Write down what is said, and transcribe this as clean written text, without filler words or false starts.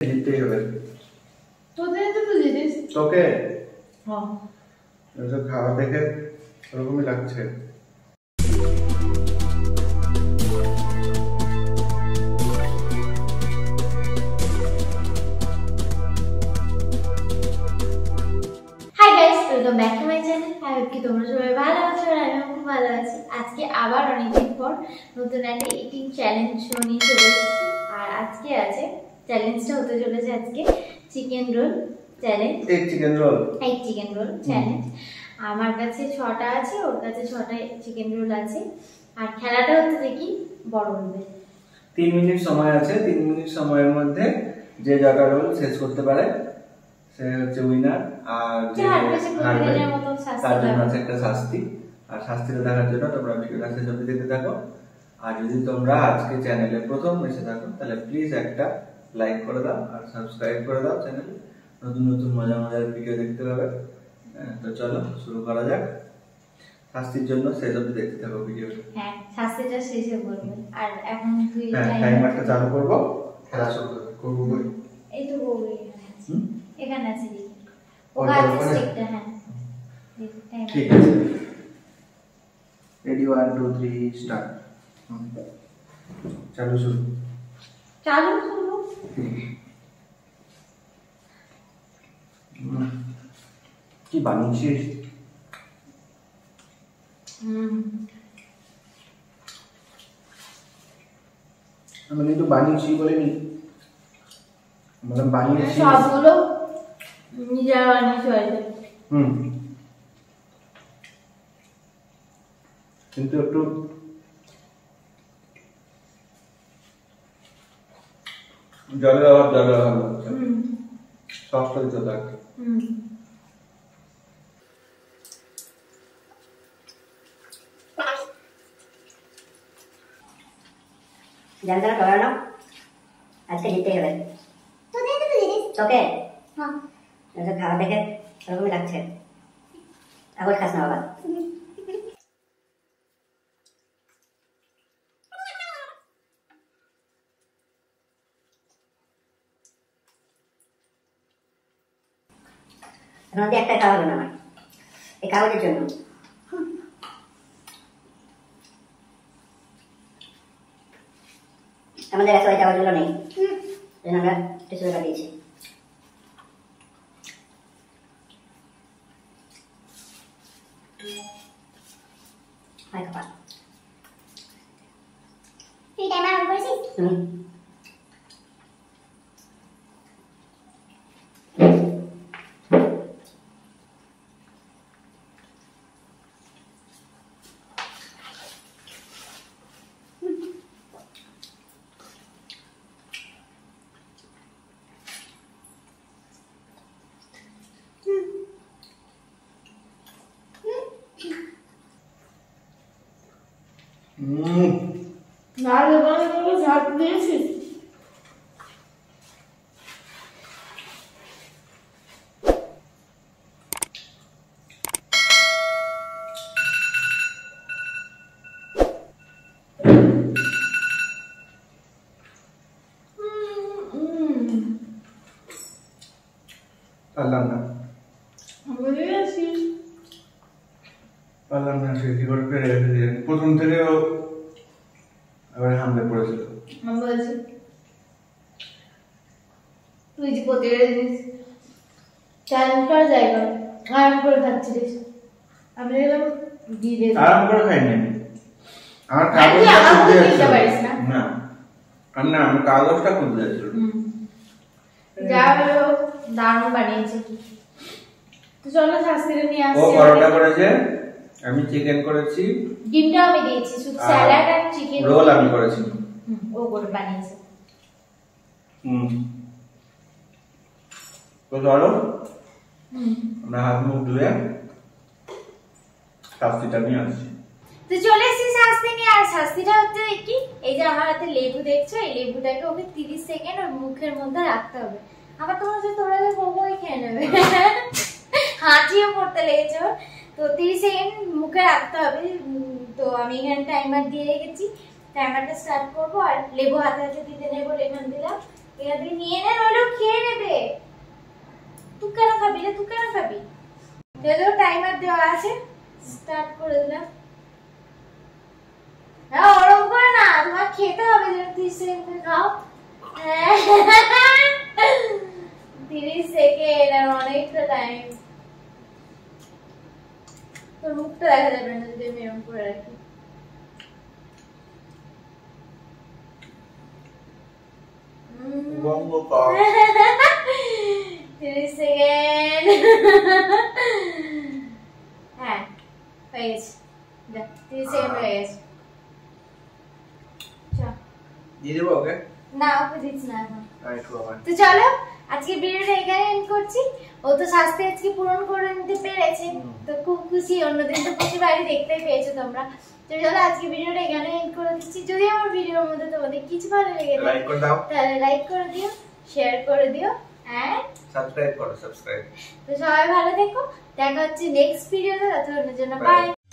জিততেই হবে। তোদের তো তুই জিতিস। তোকে হ্যাঁ এসব খাওয়া দেখে ওরকমই লাগছে। Hi guys, welcome back to my channel. I hope কি তোমরা সবাই ভালো আছো আর আমিও খুব ভালো আছি। আজকে আবার অনেকদিন পর নতুন একটা ইটিং চ্যালেঞ্জ নিয়ে চলে এসেছি। আর আজকে আছে চ্যালেঞ্জটা হতে চলেছে আজকে চিকেন রোল চ্যালেঞ্জ। এক চিকেন রোল চ্যালেঞ্জ। আমার কাছে 6টা আছে, ওর কাছে 6টা চিকেন রোল আছে। আর খেলাটা হচ্ছে দেখি বড় হবে। 3 মিনিট সময় আছে। 3 মিনিট সময়ের মধ্যে যে যটা রোল শেষ করতে পারে সে হচ্ছে উইনার। আর যে হারবে তার জন্য আছে একটা শাস্তি। আর শাস্তিটা দেখার জন্য তোমরা ভিডিওটা শেষ অবধি দেখতে থাকো। আর যদি তোমরা আজকে চ্যানেলে প্রথম এসে থাকো তাহলে প্লিজ একটা লাইক করে দাও আর সাবস্ক্রাইব করে দাও চ্যানেলে। নতুন নতুন মজার ভিডিও দেখতে পাবে। তো চলো শুরু করা যাক। শাস্তির জন্য শেষ অবধি দেখতে থাকো ভিডিও। হ্যাঁ, শাস্তিটা শেষে বলবো। আর এখন তুই টাইমারটা চালু করব, খেলা শুরু করব। এই তো বলবি এখানে আছে দেখি। ওটা আছে স্টিকটা। হ্যাঁ ঠিক আছে, রেডি 1 2 3 স্টার্ট। চালু শুরু কি বানিয়েছিস? আমি তো বানিয়েছি বলিনি, মানে বানিয়েছি সবগুলো নিজে বানিয়েছি হয়তো। কিন্তু একটু জলের অভাব হচ্ছে। সফট হইতে থাকে। জানতে না করানো আজকে জিততেই হবে। তোকে হ্যাঁ খাওয়া দেখে ওরকমই লাগছে। আবার খাস না বাবা। এখন একটা খাওয়া হলো না আমার এই কাগজের জন্য। আমাদের কাছে ওই কাগজগুলো নেই, জন্য আমরা টিস্যু পেপার দিয়েছি। তুই টাইমার অন করেছিস? না দোকানে কোনো ঝাড় দিয়েছিস? পারলাম না সে কি করে পেরে গেছে। প্রথম থেকে আবার হামলে পড়েছিল। তুই যে প্রতিটা জিনিস চ্যালেঞ্জ করা জায়গা আরাম করে খাচ্ছিলিস। আমি দেখলাম আরাম করে খাইনি। আমার কাগজটা খুলতে যাচ্ছিল না আমি কাগজটা খুলতে যাচ্ছিল। যা হলো দারুণ বানিয়েছে। তো চলো শাস্তিটা নিয়ে আসছি। ও পরোটা করেছে, আমি চিকেন করেছি, ডিমটা আমি দিয়েছি, শুধু স্যালাড আর চিকেন রোল আমি করেছি। ও করে বানিয়েছে। তো চলো আমরা হাত মুখ ধুয়ে শাস্তিটা নিয়ে আসছি। তো চলে এসেছি শাস্তি নিয়ে। আর শাস্তিটা হচ্ছে কি, এই যে আমার হাতে লেবু দেখছো, এই লেবুটাকে ওকে 30 সেকেন্ড ওর মুখের মধ্যে রাখতে হবে। আবার তোমরা যে বই খেয়ে নেবে, হাঁচিও পড়তে লেগেছে। তো 30 সেকেন্ড মুখে রাখতে হবে। তো আমি এখানে টাইমার দিয়ে রেখেছি, টাইমারটা স্টার্ট করবো। আর লেবু হাতে হাতে দিতে নেবো, লেমন দিলাম, এখান থেকে নিয়ে নেন, হলো এদের টাইমার দেওয়া আছে, স্টার্ট করে দিলাম। হ্যাঁ ওরকম করে না, তোমার খেতে হবে, যেন 30 সেকেন্ড করে খাও। 30 সেকেন্ড আর অনেকটা টাইম। তোর মুখটা দেখা যাবে না যদি আমি এরকম করে রাখি। গঙ্গো পা 30 সেকেন্ড। হ্যাঁ হয়ে গেছে, 30 সেকেন্ড হয়ে গেছে। দিয়ে দেবো ওকে? না ওকে দিচ্ছি না এখন। তো চলো আজকে ভিডিওটা এখানে এন্ড করছি। ও তো শাস্তি আজকে পূরণ করে নিতে পেরেছে, তো খুব খুশি। অন্যদিন তো প্রতি বাড়ি দেখতেই পেয়েছো তোমরা। তো চলো আজকে ভিডিওটা এখানে এন্ড করে দিচ্ছি। যদি আমার ভিডিওর মধ্যে তোমাদের কিছু ভালো লেগে থাকে লাইক করে দাও, তাহলে লাইক করে দিও, শেয়ার করে দিও এন্ড সাবস্ক্রাইব করো। সাবস্ক্রাইব। তো সবাই ভালো থেকো, দেখা হচ্ছে নেক্সট ভিডিওতে। ততক্ষণের জন্য বাই।